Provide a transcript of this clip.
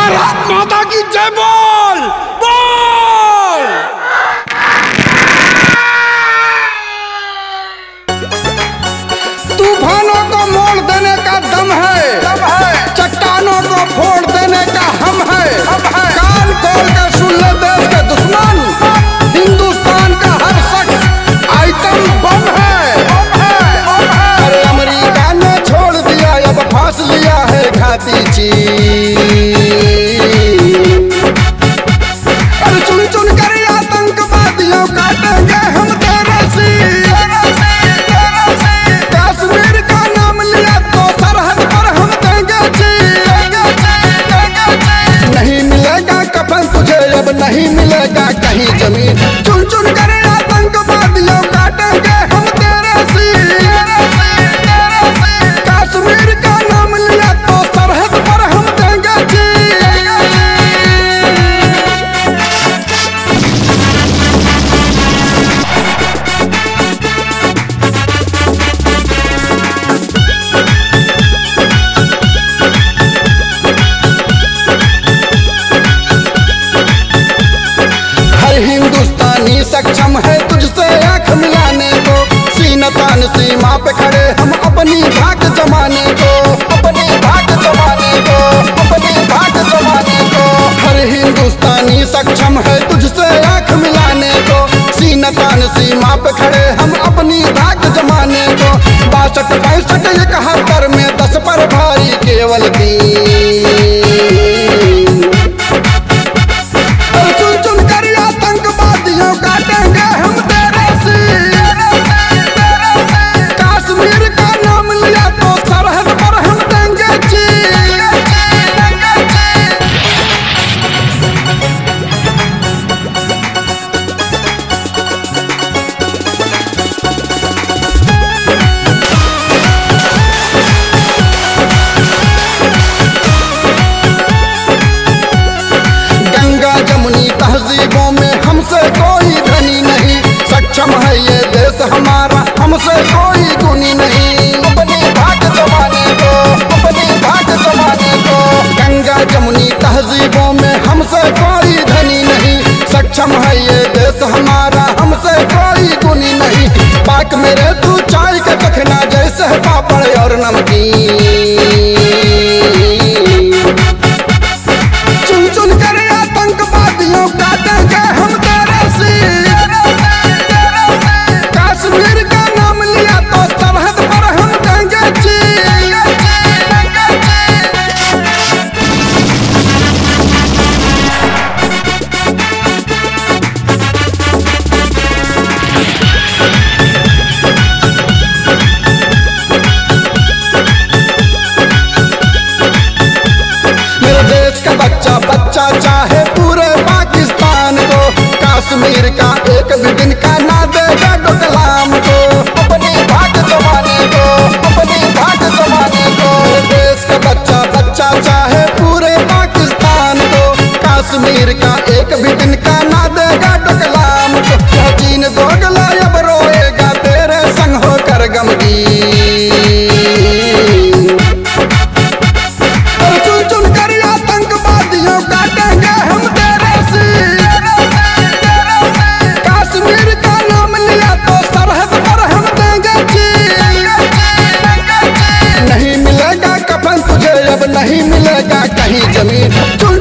भारत माता की जय बोल बोल। तूफानों को मोड़ देने का दम है, चट्टानों को फोड़ देने का हम है। कान खोल कर सुन ले देश के दुश्मन, हिंदुस्तान का हर शख्स आइटम बम है। अरे अमेरिका ने छोड़ दिया, अब फांस लिया है घाती चीन। अरे चुन चुन कर आतंकवादियों काटेंगे हम तेरे सीर। कश्मीर का नाम लिया तो सरहद पर हम देंगे चीर। नहीं मिलेगा कफन तुझे, अब नहीं मिलेगा कहीं जमीन। चुन चुन कर आतंकवादियों काटेंगे हम तेरे सीर। कश्मीर का नाम लिया तो सरहद पर हम देंगे चीर। हर हिंदुस्तानी सक्षम है तुझसे आंख मिलाने को। सीना तान सीमा पे खड़े हम अपनी धाक जमाने को, अपनी धाक जमाने को, अपनी धाक जमाने को। हर हिंदुस्तानी सक्षम है तुझसे आंख मिलाने को। सीना तान सीमा पे खड़े हम अपनी धाक जमाने को। 62 65 71 में 10 पर भाई केवल 3। चुन चुन कर आतंकवादियों काटेंगे हम तेरे सीर। कश्मीर का नाम लिया तो सरहद पर हम देंगे चीर। गंगा जमुनी तहजीबों में हमसे कोई धनी नहीं। सक्षम है ये देश हमारा, हमसे कोई गुनी नहीं। अपनी धाक जमाने को, अपनी धाक जमाने को। गंगा जमुनी तहजीबों में हमसे कोई धनी नहीं। सक्षम है ये देश हमारा, हमसे कोई गुनी नहीं। पाक मेरे तू चाय के चखना जैसे पापड़ और नमकीन। चुन चुन कर आतंकवादियों काटेंगे हम तेरे सीर। कश्मीर का नाम लिया तो सरहद पर हम देंगे चीर। मेरे देश का बच्चा बच्चा चाहे पूरे पाकिस्तान को। कश्मीर का एक भी दिन का ना देगा डोकलाम को। अपनी धाक जमाने को, अपनी धाक जमाने को। मेरे देश का बच्चा बच्चा चाहे पूरे पाकिस्तान को। कश्मीर का एक भी दिन का ना देगा डोकलाम को। यह चीन दोगला अब रोएगा तेरे संग होकर गमगीन। चुन चुन कर आतंकवादियों काटेंगे हम तेरे सीर। कश्मीर का नाम लिया तो सरहद पर हम देंगे चीर। नहीं मिलेगा कफन तुझे, अब नहीं मिलेगा कहीं जमीन। चुन